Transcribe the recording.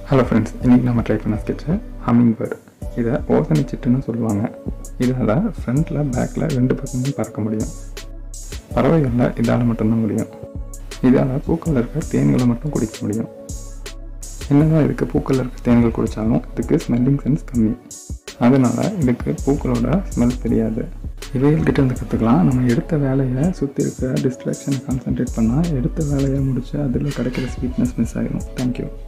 Hello friends, இன்றைக்கி நம்ம try பண்ண ஸ்கெட்சு ஹம்மிங்பேர்டு. இதை ஓசனை சிட்டுன்னு சொல்லுவாங்க. இதால் ஃப்ரண்ட்டில் பேக்கில் 2 பக்கமும் பறக்க முடியும். பறவைகளில் இதால் மட்டும்தான் முடியும். இதால் பூக்களில் இருக்க தேன்களை மட்டும் குடிக்க முடியும். என்னதான் இதுக்கு பூக்களில் இருக்க தேன்கள் குடித்தாலும் இதுக்கு ஸ்மெல்லிங் சென்ஸ் கம்மி. அதனால் இதுக்கு பூக்களோட ஸ்மெல் தெரியாது. இவைகள்கிட்ட இருந்து கற்றுக்கலாம். நம்ம எடுத்த வேலையை சுற்றி இருக்க டிஸ்ட்ராக்ஷனை கான்சன்ட்ரேட் பண்ணால் எடுத்த வேலையை முடித்து அதில் கிடைக்கிற ஸ்வீட்னஸ் மிஸ் ஆகிடும். தேங்க்யூ.